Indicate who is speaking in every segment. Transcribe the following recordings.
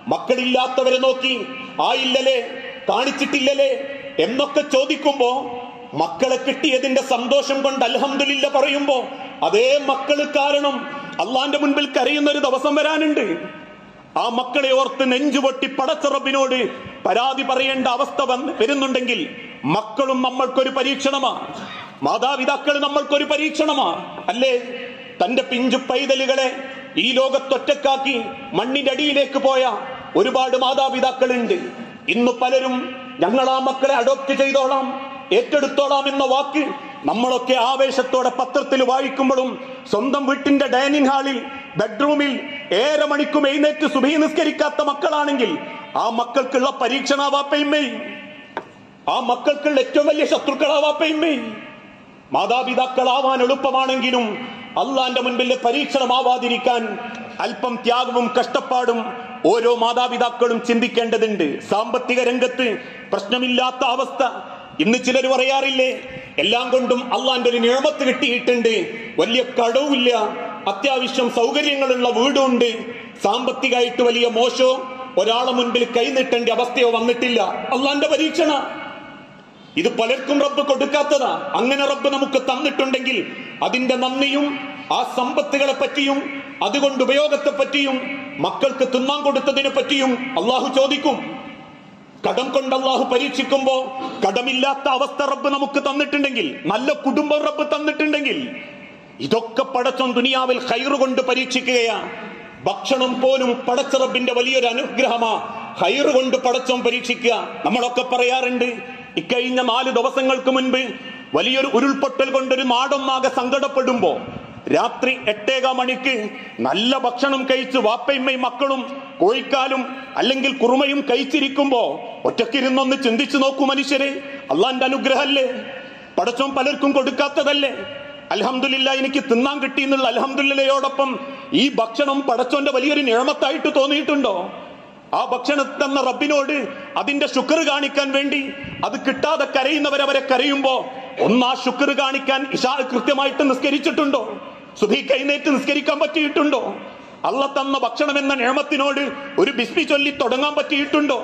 Speaker 1: മക്കളില്ലാത്തവരെ നോക്കി ആയില്ലല്ലേ, കാണിച്ചിട്ടില്ലല്ലേ എന്നൊക്കെ ചോദിക്കുമ്പോ മക്കളെ കിട്ടിയതിന്റെ സന്തോഷം കൊണ്ട് അൽഹംദുലില്ലാ പറയുമ്പോ അതേ മക്കള് കാരണം അള്ളാന്റെ മുൻപിൽ കരയുന്ന ഒരു ദിവസം വരാനുണ്ട്. ആ മക്കളെ ഓർത്ത് നെഞ്ചുപൊട്ടി പടച്ച റബ്ബിനോട് പരാതി പറയേണ്ട അവസ്ഥ വരുന്നുണ്ടെങ്കിൽ മക്കളും നമ്മൾക്കൊരു പരീക്ഷണമാണ്, മാതാപിതാക്കൾ നമ്മൾക്കൊരു പരീക്ഷണമാണ് അല്ലേ? തന്റെ പിഞ്ചു പൈതലുകളെ ഈ ലോകത്തൊറ്റക്കാക്കി മണ്ണിന്റെ അടിയിലേക്ക് പോയ ഒരുപാട് മാതാപിതാക്കളുണ്ട്. ഇന്ന് പലരും ഞങ്ങൾ ആ മക്കളെ അഡോപ്റ്റ് ചെയ്തോളാം, ഏറ്റെടുത്തോളാം എന്ന വാക്ക് നമ്മളൊക്കെ ആവേശത്തോടെ പത്രത്തിൽ വായിക്കുമ്പോഴും സ്വന്തം വീട്ടിന്റെ ഡൈനിങ് ഹാളിൽ ബെഡ്റൂമിൽ 7 മണിക്കും എഴുന്നേറ്റ് സുബഹി നിസ്കരിക്കാത്ത മക്കളാണെങ്കിൽ ആ മക്കൾക്കുള്ള പരീക്ഷണാവാപ്പയമ്മേ, ആ മക്കൾക്കുള്ള ഏറ്റവും വലിയ ശത്രുക്കളാവാപ്പയമ്മേ. മാതാപിതാക്കളാവാൻ എളുപ്പമാണെങ്കിലും അള്ളാന്റെ മുൻപിലെ പരീക്ഷണമാവാതിരിക്കാൻ അല്പം ത്യാഗവും കഷ്ടപ്പാടും ഓരോ മാതാപിതാക്കളും ചിന്തിക്കേണ്ടതുണ്ട്. സാമ്പത്തിക രംഗത്ത് പ്രശ്നമില്ലാത്ത അവസ്ഥ. ഇന്ന് ചിലർ പറയാറില്ലേ, എല്ലാം കൊണ്ടും അള്ളാന്റെ ഒരു നിഅമത്ത് കിട്ടിയിട്ടുണ്ട്, വലിയ കടവുമില്ല, അത്യാവശ്യം സൗകര്യങ്ങളുള്ള വീടുണ്ട്, സാമ്പത്തികമായിട്ട് വലിയ മോശമോ ഒരാളെ മുൻപിൽ കൈനീട്ടേണ്ട അവസ്ഥയോ വന്നിട്ടില്ല. അള്ളാന്റെ പരീക്ഷണ ഇത് പലർക്കും റബ്ബ് കൊടുക്കാത്തതാ. അങ്ങനെ റബ്ബ് നമുക്ക് തന്നിട്ടുണ്ടെങ്കിൽ അതിന്റെ നന്ദിയും ആ സമ്പത്തുകളെ പറ്റിയും അതുകൊണ്ട് ഉപയോഗത്തെ പറ്റിയും മക്കൾക്ക് തിന്നാൻ കൊടുത്തതിനെ പറ്റിയും അള്ളാഹു ചോദിക്കും. കടം കൊണ്ട് അള്ളാഹു പരീക്ഷിക്കുമ്പോ കടമില്ലാത്ത അവസ്ഥ റബ്ബ് നമുക്ക് തന്നിട്ടുണ്ടെങ്കിൽ, നല്ല കുടുംബം റബ്ബ് തന്നിട്ടുണ്ടെങ്കിൽ, ഇതൊക്കെ പടച്ചോൻ ദുനിയാവിൽ ഖൈറ് കൊണ്ട് പരീക്ഷിക്കുകയാ. ഭക്ഷണം പോലും പടച്ച റബ്ബിന്റെ വലിയൊരു അനുഗ്രഹമാ, ഖൈറ് കൊണ്ട് പടച്ചോൻ പരീക്ഷിക്കുക. നമ്മളൊക്കെ പറയാറുണ്ട്, ഇക്കഴിഞ്ഞ 4 ദിവസങ്ങൾക്ക് മുൻപ് വലിയൊരു ഉരുൾപൊട്ടൽ കൊണ്ടൊരു നാടൊന്നാകെ സങ്കടപ്പെടുമ്പോ രാത്രി 8:15 മണിക്ക് നല്ല ഭക്ഷണം കഴിച്ച് വാപ്പയമ്മയും മക്കളും കോഴിക്കാലും അല്ലെങ്കിൽ കുറുമയും കഴിച്ചിരിക്കുമ്പോ ഒറ്റക്കിരുന്നൊന്ന് ചിന്തിച്ചു നോക്കൂ മനുഷ്യരെ, അള്ളാന്റെ അനുഗ്രഹല്ലേ, പടച്ചോൻ പലർക്കും കൊടുക്കാത്തതല്ലേ. അൽഹംദുലില്ലാ എനിക്ക് തിന്നാൻ കിട്ടി എന്നുള്ള അൽഹംദുലില്ലയോടൊപ്പം ഈ ഭക്ഷണം പടച്ചോന്റെ വലിയൊരു നിഅമത്തായിട്ട് തോന്നിയിട്ടുണ്ടോ? ആ ഭക്ഷണം തന്ന റബ്ബിനോട് അതിന്റെ ശുക്ർ കാണിക്കാൻ വേണ്ടി അത് കിട്ടാതെ കരയുന്നവരവരെ കരയുമ്പോ ആ ശുക്ർ കാണിക്കാൻ ഇശാ കൃത്യമായിട്ട് നിസ്കരിച്ചിട്ടുണ്ടോ? സുബഹി കൈനേറ്റ് നിസ്കരിക്കാൻ പറ്റിയിട്ടുണ്ടോ? അള്ള തന്ന ഭക്ഷണം എന്ന നിഅമത്തിനോട് ഒരു ബിസ്മി ചൊല്ലി തുടങ്ങാൻ പറ്റിയിട്ടുണ്ടോ?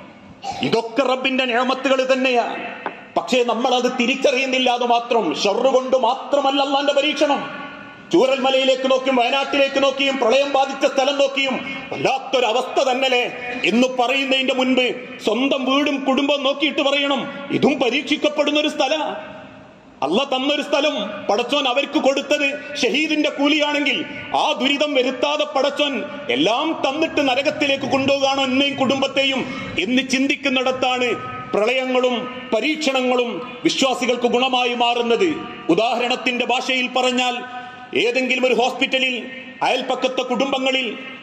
Speaker 1: ഇതൊക്കെ റബ്ബിന്റെ നിഅമത്തുകൾ തന്നെയാ. പക്ഷേ നമ്മൾ അത് തിരിച്ചറിയുന്നില്ല. അത് മാത്രം ഷർറ് കൊണ്ട് മാത്രമല്ല അള്ളാന്റെ പരീക്ഷണം. ചൂരൽ മലയിലേക്ക് നോക്കിയും വയനാട്ടിലേക്ക് നോക്കിയും പ്രളയം ബാധിച്ച സ്ഥലം നോക്കിയും വല്ലാത്തൊരവസ്ഥ തന്നെയല്ലേ എന്ന് പറയുന്നതിന്റെ മുൻപ് സ്വന്തം വീടും കുടുംബം നോക്കിയിട്ട് പറയണം, ഇതും പരീക്ഷിക്കപ്പെടുന്ന ഒരു സ്ഥല. അള്ള തന്നൊരു സ്ഥലം പടച്ചോൻ അവർക്ക് കൊടുത്തത് ഷഹീദിന്റെ കൂലിയാണെങ്കിൽ ആ ദുരിതം വരുത്താതെ പടച്ചോൻ എല്ലാം തന്നിട്ട് നരകത്തിലേക്ക് കൊണ്ടുപോകാണോ എന്നെയും കുടുംബത്തെയും എന്ന് ചിന്തിക്കുന്നിടത്താണ് പ്രളയങ്ങളും പരീക്ഷണങ്ങളും വിശ്വാസികൾക്ക് ഗുണമായി മാറുന്നത്. ഉദാഹരണത്തിന്റെ ഭാഷയിൽ പറഞ്ഞാൽ, ഏതെങ്കിലും ഒരു ഹോസ്പിറ്റലിൽ അയൽപ്പക്കത്തെ കുടുംബങ്ങളിൽ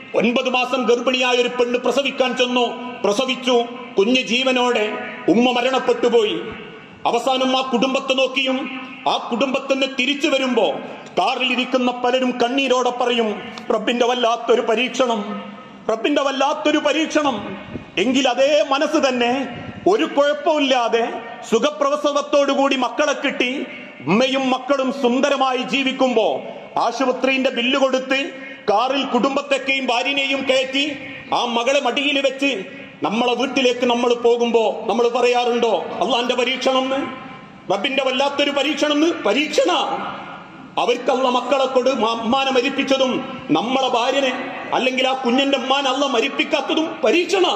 Speaker 1: 9 മാസം ഗർഭിണിയായ ഒരു പെണ്ണ് പ്രസവിക്കാൻ ചെന്നു, പ്രസവിച്ചു, കുഞ്ഞ് ജീവനോടെ, ഉമ്മ മരണപ്പെട്ടുപോയി. അവസാനം ആ കുടുംബത്തെ നോക്കിയും ആ കുടുംബത്തിന് തിരിച്ചു വരുമ്പോ കാറിലിരിക്കുന്ന പലരും കണ്ണീരോടെ പറയും, റബ്ബിന്റെ വല്ലാത്തൊരു പരീക്ഷണം, റബ്ബിന്റെ വല്ലാത്തൊരു പരീക്ഷണം. എങ്കിൽ അതേ മനസ്സ് തന്നെ ഒരു കുഴപ്പമില്ലാതെ സുഖപ്രസവത്തോടുകൂടി മക്കളെ കിട്ടി ഉമ്മയും മക്കളും സുന്ദരമായി ജീവിക്കുമ്പോ ആശുപത്രിന്റെ ബില്ല് കൊടുത്ത് കാറിൽ കുടുംബത്തെയും ഭാര്യനെയും കയറ്റി ആ മകളെ മടിയിൽ വെച്ച് നമ്മളെ വീട്ടിലേക്ക് നമ്മൾ പോകുമ്പോ നമ്മൾ പറയാറുണ്ടോ അള്ളാന്റെ പരീക്ഷണം, റബ്ബിന്റെ വല്ലാത്തൊരു പരീക്ഷണം? പരീക്ഷണ. അവർക്കല്ല മക്കളെ കൊണ്ട് അമ്മാനെ മരിപ്പിച്ചതും നമ്മളെ ഭാര്യനെ അല്ലെങ്കിൽ ആ കുഞ്ഞിന്റെ അമ്മാനെ അല്ല മരിപ്പിക്കാത്തതും പരീക്ഷണ.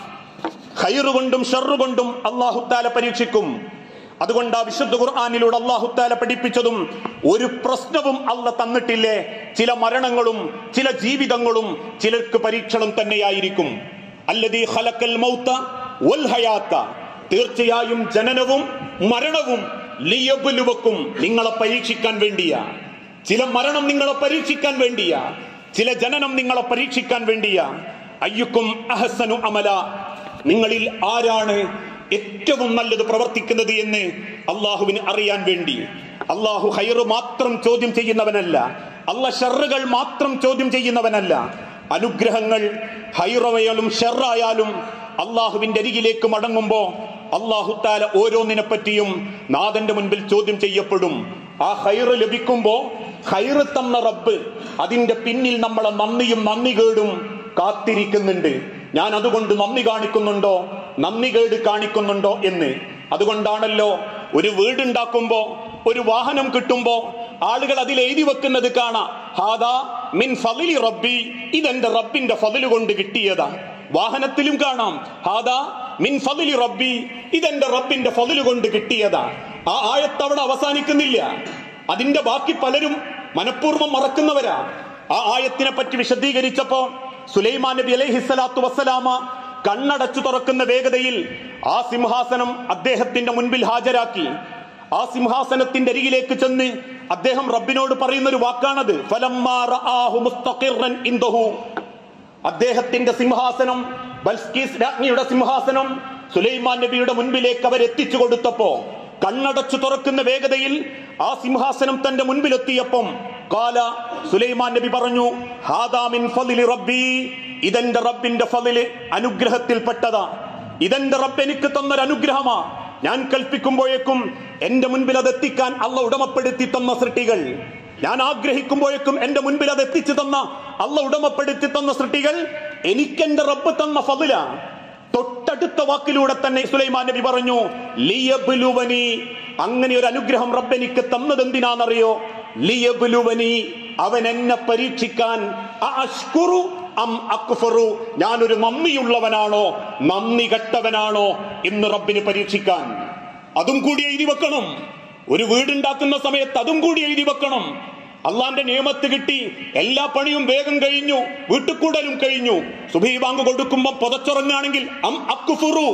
Speaker 1: ഖൈറ് കൊണ്ടും ഷർറ് കൊണ്ടും അല്ലാഹു തആല പരീക്ഷിക്കും. അതുകൊണ്ട് ആ വിശുദ്ധ ഖുർആനിലൂടെ അല്ലാഹു തആല പഠിപ്പിച്ചതും ഒരു പ്രശ്നവും അല്ല തന്നിട്ടില്ലേ, ചില മരണങ്ങളും ചില ജീവിതങ്ങളും ചിലർക്ക് പരീക്ഷണം തന്നെയായിരിക്കും. അല്ലദീ ഖലഖൽ മൗത വൽ ഹയാത, തീർച്ചയായും ജനനവും മരണവും ലിയബ്ലുവക്കും, നിങ്ങളെ പരീക്ഷിക്കാൻ വേണ്ടിയാ. ചില മരണം നിങ്ങളെ പരീക്ഷിക്കാൻ വേണ്ടിയാ, ചില ജനനം നിങ്ങളെ പരീക്ഷിക്കാൻ വേണ്ടിയാ. അയ്യുക്കും അഹ്സനു അമല, നിങ്ങളിൽ ആരാണ് ഏറ്റവും നല്ലത് പ്രവർത്തിക്കുന്നത് എന്ന് അള്ളാഹുവിന് അറിയാൻ വേണ്ടി. അള്ളാഹു ഖൈറ് മാത്രം ചോദ്യം ചെയ്യുന്നവനല്ല, അള്ളാഹ് ഷർറുകൾ മാത്രം ചോദ്യം ചെയ്യുന്നവനല്ല. അനുഗ്രഹങ്ങൾ ഖൈറായാലും ഷർറായാലും അള്ളാഹുവിന്റെ അരികിലേക്ക് മടങ്ങുമ്പോ അള്ളാഹു തആല ഓരോന്നിനെ പറ്റിയും നാഥന്റെ മുൻപിൽ ചോദ്യം ചെയ്യപ്പെടും. ആ ഖൈറ് ലഭിക്കുമ്പോ ഖൈറ് തന്ന റബ്ബ് അതിന്റെ പിന്നിൽ നമ്മളെ നന്ദിയും നന്ദികേടും കാത്തിരിക്കുന്നുണ്ട്. ഞാൻ അതുകൊണ്ട് നന്ദി കാണിക്കുന്നുണ്ടോ, നന്ദികേട് കാണിക്കുന്നുണ്ടോ എന്ന്. അതുകൊണ്ടാണല്ലോ ഒരു വീടുണ്ടാക്കുമ്പോ, ഒരു വാഹനം കിട്ടുമ്പോ ആളുകൾ അതിൽ എഴുതി വെക്കുന്നത് കാണാം, ഹാദാ മിൻ ഫളിലി റബ്ബി, ഇതെന്റെ റബ്ബിന്റെ ഫളില് കൊണ്ട് കിട്ടിയതാ. വാഹനത്തിലും കാണാം, ഹാദാ മിൻ ഫളിലി റബ്ബി, ഇതെന്റെ റബ്ബിന്റെ ഫളില് കൊണ്ട് കിട്ടിയതാ. ആ ആയത്ത് അവിടെ അവസാനിക്കുന്നില്ല. അതിന്റെ ബാക്കി പലരും മനഃപൂർവ്വം മറക്കുന്നവരാ. ആ ആയത്തിനെ പറ്റി വിശദീകരിച്ചപ്പോ സുലൈമാൻ നബി അലൈഹിസ്സലാത്തു വസ്സലാമ കണ്ണടച്ചു തുറക്കുന്ന വേഗതയിൽ ആ സിംഹാസനം അദ്ദേഹത്തിന്റെ മുൻപിൽ ഹാജരാക്കി. ആ സിംഹാസനത്തിന്റെ അരികിലേക്ക് ചെന്ന് അദ്ദേഹം റബ്ബിനോട് പറയുന്ന ഒരു വാക്കാണത്, ഫലമ്മാ റആഹു മുസ്തഖിറൻ ഇൻദഹു. അദ്ദേഹത്തിന്റെ സിംഹാസനം, ബൽഖീസ് രാജ്ഞിയുടെ സിംഹാസനം സുലൈമാൻ നബിയുടെ മുൻപിലേക്ക് അവരെത്തിച്ചു കൊടുത്തപ്പോ കണ്ണടച്ചു തുറക്കുന്ന വേഗതയിൽ ആ സിംഹാസനം തന്റെ മുൻപിലെത്തിയപ്പം ഖാല, സുലൈമാൻ നബി പറഞ്ഞു, ഹാദാ മിൻ ഫളിലി റബ്ബി, ഇതെന്റെ റബ്ബിന്റെ ഫളില്, അനുഗ്രഹത്തിൽപ്പെട്ടതാ. ഇതെന്റെ റബ്ബ് എനിക്ക് തന്നൊരു അനുഗ്രഹമാ. ഞാൻ കൽപ്പിക്കുമ്പോഴേക്കും എന്റെ മുൻപിൽ അത് എത്തിക്കാൻ അള്ള ഉടമപ്പെടുത്തി തന്ന സൃഷ്ടികൾ, ഞാൻ ആഗ്രഹിക്കുമ്പോഴേക്കും എന്റെ മുൻപിൽ അത് എത്തിച്ചു തന്ന അള്ള ഉടമപ്പെടുത്തി തന്ന സൃഷ്ടികൾ എനിക്കെന്റെ റബ്ബ് തന്ന ഫളില. തൊട്ടടുത്ത വാക്കിലൂടെ തന്നെ സുലൈമാൻ നബി പറഞ്ഞു, ലിയബ്ലുവനി, അങ്ങനെ ഒരു അനുഗ്രഹം റബ്ബ് എനിക്ക് തന്നത് എന്തിനാണെന്നറിയോ? ലിയബ്ലുവനി, അവൻ എന്നെ പരീക്ഷിക്കാൻ, അഷ്കുറു അം അക്ഫറു, ഞാനൊരു നന്ദിയുള്ളവനാണോ നന്ദി കെട്ടവനാണോ എന്ന് റബ്ബിന് പരീക്ഷിക്കാൻ. അതും കൂടി എഴുതി വെക്കണം. ഒരു വീടുണ്ടാക്കുന്ന സമയത്ത് അതും കൂടി എഴുതി വെക്കണം. അള്ളാന്റെ നിയമത്ത് കിട്ടി, എല്ലാ പണിയും വേഗം കഴിഞ്ഞു, വീട്ടുകൂടലും കഴിഞ്ഞു, സുബഹി ബാങ്ക് കൊടുക്കുമ്പോ പുതച്ചുറങ്ങാണെങ്കിൽ അം അക്ഫറു,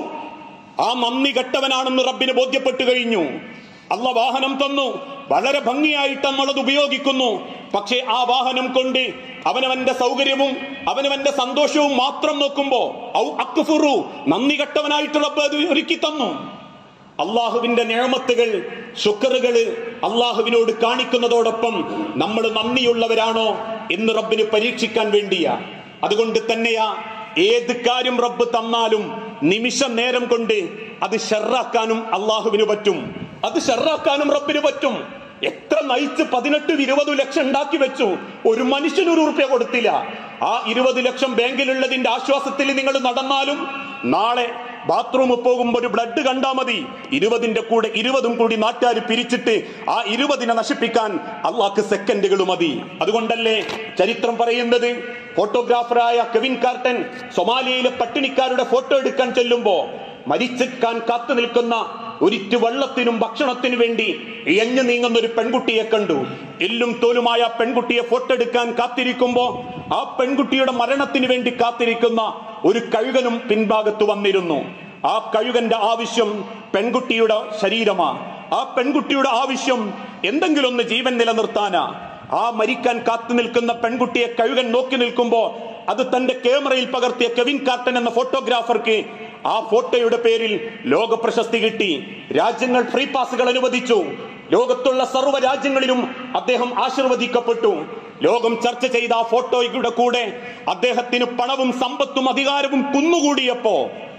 Speaker 1: ആ നന്ദി കെട്ടവനാണെന്ന് റബ്ബിന് ബോധ്യപ്പെട്ടു കഴിഞ്ഞു. അള്ള വാഹനം തന്നു, വളരെ ഭംഗിയായിട്ട് നമ്മളത് ഉപയോഗിക്കുന്നു. പക്ഷേ ആ വാഹനം കൊണ്ട് അവനവന്റെ സൗകര്യവും അവനവന്റെ സന്തോഷവും മാത്രം നോക്കുമ്പോ ഔ അക്ഫറു, നന്ദി കെട്ടവനായിട്ട് റബ്ബ് അത് ഒരുക്കി തന്നു. അള്ളാഹുവിന്റെ നിഅമത്തുകൾ, ശുക്റുകള് അള്ളാഹുവിനോട് കാണിക്കുന്നതോടൊപ്പം നമ്മൾ നന്ദിയുള്ളവരാണോ എന്ന് റബ്ബിന് പരീക്ഷിക്കാൻ വേണ്ടിയാ. അതുകൊണ്ട് തന്നെയാ ഏത് കാര്യം റബ്ബ് തന്നാലും നിമിഷ നേരം കൊണ്ട് അത് ഷർറാക്കാനും അള്ളാഹുവിന് പറ്റും, അത് ഷർറാക്കാനും റബ്ബിന് പറ്റും. എത്ര നയിച്ച് 18-20 ലക്ഷം ഉണ്ടാക്കി വെച്ചു, ഒരു മനുഷ്യന് ₹1 കൊടുത്തില്ല. ആ 20 ലക്ഷം ബാങ്കിലുള്ളതിന്റെ ആശ്വാസത്തിൽ നിങ്ങൾ നടന്നാലും നാളെ ബാത്റൂമിൽ പോകുമ്പോ ഒരു ബ്ലഡ് കണ്ടാ മതി, 20ന്റെ കൂടെ 20ഉം കൂടി നാട്ടുകാർ പിരിച്ചിട്ട് ആ 20നെ നശിപ്പിക്കാൻ അള്ളാഹ്ക്ക് സെക്കൻഡുകൾ മതി. അതുകൊണ്ടല്ലേ ചരിത്രം പറയുന്നത്, ഫോട്ടോഗ്രാഫറായ കെവിൻ കാർട്ടൻ സൊമാലിയയിലെ പട്ടിണിക്കാരുടെ ഫോട്ടോ എടുക്കാൻ ചെല്ലുമ്പോ മരിച്ചെടുക്കാൻ കാത്തു നിൽക്കുന്ന ഒരിറ്റു വെള്ളത്തിനും ഭക്ഷണത്തിനു വേണ്ടി എഞ്ഞു നീങ്ങുന്ന ഒരു പെൺകുട്ടിയെ കണ്ടു. എല്ലും തോലുമായ പെൺകുട്ടിയെ ഫോട്ടോ എടുക്കാൻ കാത്തിരിക്കുമ്പോ ആ പെൺകുട്ടിയുടെ മരണത്തിന് വേണ്ടി കാത്തിരിക്കുന്ന ഒരു കഴുകനും പിൻഭാഗത്ത് വന്നിരുന്നു. ആ കഴുകന്റെ ആവശ്യം പെൺകുട്ടിയുടെ ശരീരമാ. ആ പെൺകുട്ടിയുടെ ആവശ്യം എന്തെങ്കിലും ഒന്ന് ജീവൻ നിലനിർത്താനാ. ആ മരിക്കാൻ കാത്തു നിൽക്കുന്ന പെൺകുട്ടിയെ കഴുകൻ നോക്കി നിൽക്കുമ്പോ അത് തന്റെ ക്യാമറയിൽ പകർത്തിയ കെവിൻ കാർട്ടൻ എന്ന ഫോട്ടോഗ്രാഫർക്ക് ആ ഫോട്ടോയുടെ പേരിൽ ലോക പ്രശസ്തി കിട്ടി. രാജ്യങ്ങൾ ഫ്രീ പാസുകൾ അനുവദിച്ചു. ലോകത്തുള്ള സർവ്വ രാജ്യങ്ങളിലും അദ്ദേഹം ആശീർവദിക്കപ്പെട്ടു. ലോകം ചർച്ച ചെയ്ത ആ ഫോട്ടോയുടെ കൂടെ അദ്ദേഹത്തിന് പണവും സമ്പത്തും അധികാരവും കുന്നുകൂടിയപ്പോ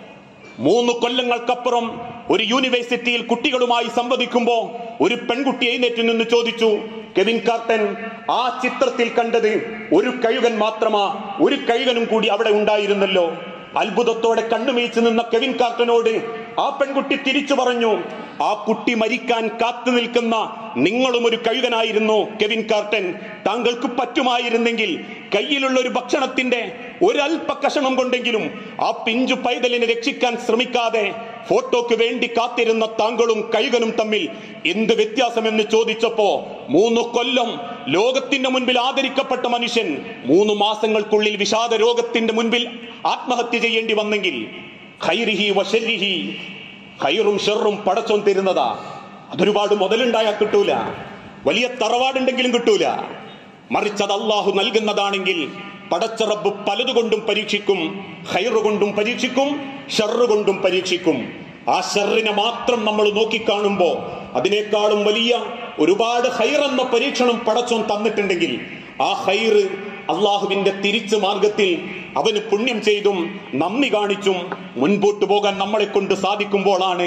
Speaker 1: 3 കൊല്ലങ്ങൾക്കപ്പുറം ഒരു യൂണിവേഴ്സിറ്റിയിൽ കുട്ടികളുമായി സംവദിക്കുമ്പോ ഒരു പെൺകുട്ടി എഴുന്നേറ്റ് നിന്ന് ചോദിച്ചു, കെവിൻ കാർട്ടൻ, ആ ചിത്രത്തിൽ കണ്ടത് ഒരു കഴുകൻ മാത്രമാ, ഒരു കഴുകനും കൂടി അവിടെ ഉണ്ടായിരുന്നല്ലോ. അത്ഭുതത്തോടെ കണ്ണുമീച്ചു നിന്ന കെവിൻ കാർട്ടനോട് ആ പെൺകുട്ടി തിരിച്ചു പറഞ്ഞു, ആ കുട്ടി മരിക്കാൻ കാത്തു നിൽക്കുന്ന നിങ്ങളും ഒരു കഴുകനായിരുന്നു കെവിൻ കാർട്ടൻ. താങ്കൾക്ക് പറ്റുമായിരുന്നെങ്കിൽ കയ്യിലുള്ള ഒരു ഭക്ഷണത്തിന്റെ ഒരൽപ്പ കഷണം കൊണ്ടെങ്കിലും ആ പിഞ്ചു പൈതലിനെ രക്ഷിക്കാൻ ശ്രമിക്കാതെ ഫോട്ടോക്ക് വേണ്ടി കാത്തിരുന്ന താങ്കളും കഴുകനും തമ്മിൽ എന്ത് വ്യത്യാസമെന്ന് ചോദിച്ചപ്പോ 3 കൊല്ലം ലോകത്തിന്റെ മുൻപിൽ ആദരിക്കപ്പെട്ട മനുഷ്യൻ 3 മാസങ്ങൾക്കുള്ളിൽ വിഷാദ രോഗത്തിന്റെ മുൻപിൽ ആത്മഹത്യ ചെയ്യേണ്ടി വന്നെങ്കിൽ ഖൈറിഹി വശരിഹി, ഖൈറും ഷെറും പടച്ചോൻ തരുന്നതാ. അതൊരുപാട് മുതലുണ്ടായാൽ കിട്ടൂല, വലിയ തറവാടുണ്ടെങ്കിലും കിട്ടൂല. മറിച്ചത് അള്ളാഹു നൽകുന്നതാണെങ്കിൽ പടച്ച റബ്ബ് പലതുകൊണ്ടും പരീക്ഷിക്കും. ഖൈറ് കൊണ്ടും പരീക്ഷിക്കും, ഷർറ് കൊണ്ടും പരീക്ഷിക്കും. ആ ഷർറിനെ മാത്രം നമ്മൾ നോക്കിക്കാണുമ്പോ അതിനേക്കാളും വലിയ ഒരുപാട് ഖൈറെന്ന പരീക്ഷണം പടച്ചോൻ തന്നിട്ടുണ്ടെങ്കിൽ ആ ഖൈറ് അള്ളാഹുവിന്റെ തിരിച്ചു മാർഗത്തിൽ അവന് പുണ്യം ചെയ്തും നന്ദി കാണിച്ചും മുൻപോട്ട് പോകാൻ നമ്മളെ കൊണ്ട് സാധിക്കുമ്പോഴാണ്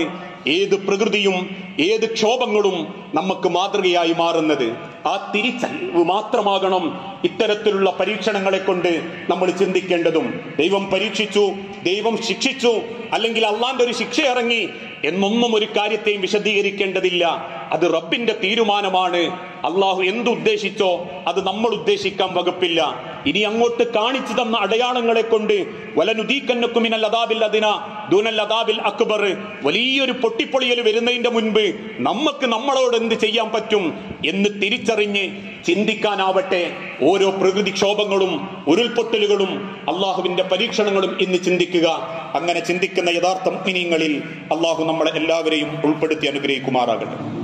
Speaker 1: ഏത് പ്രകൃതിയും ഏത് ക്ഷോഭങ്ങളും നമുക്ക് മാതൃകയായി മാറുന്നത്. ആ തിരിച്ചറിവ് മാത്രമാകണം ഇത്തരത്തിലുള്ള പരീക്ഷണങ്ങളെ കൊണ്ട് നമ്മൾ ചിന്തിക്കേണ്ടതും. ദൈവം പരീക്ഷിച്ചു, ദൈവം ശിക്ഷിച്ചു, അല്ലെങ്കിൽ അള്ളാന്റെ ഒരു ശിക്ഷ ഇറങ്ങി എന്നൊന്നും ഒരു കാര്യത്തെയും വിശദീകരിക്കേണ്ടതില്ല. അത് റബ്ബിന്റെ തീരുമാനമാണ്. അള്ളാഹു എന്തുദ്ദേശിച്ചോ അത് നമ്മൾ ഉദ്ദേശിക്കാൻ വകുപ്പില്ല. ഇനി അങ്ങോട്ട് കാണിച്ചു തന്ന അടയാളങ്ങളെ കൊണ്ട് വലനുദീകന്നകും മിനൽ അദാബിൽ അദ്നാ ദൂനൽ അദാബിൽ അക്ബർ, വലിയൊരു പൊട്ടിപ്പൊളിയൽ വരുന്നതിന്റെ മുൻപ് നമുക്ക് നമ്മളോട് എന്ത് ചെയ്യാൻ പറ്റും എന്ന് തിരിച്ചറിഞ്ഞ് ചിന്തിക്കാനാവട്ടെ. ഓരോ പ്രകൃതിക്ഷോഭങ്ങളും ഉരുൾപൊട്ടലുകളും അള്ളാഹുവിന്റെ പരീക്ഷണങ്ങളും ഇന്ന് ചിന്തിക്കുക. അങ്ങനെ ചിന്തിക്കുന്ന യഥാർത്ഥ മുഅ്മിനീങ്ങളിൽ അള്ളാഹു നമ്മളെ എല്ലാവരെയും ഉൾപ്പെടുത്തി അനുഗ്രഹിക്കുമാറാകട്ടെ.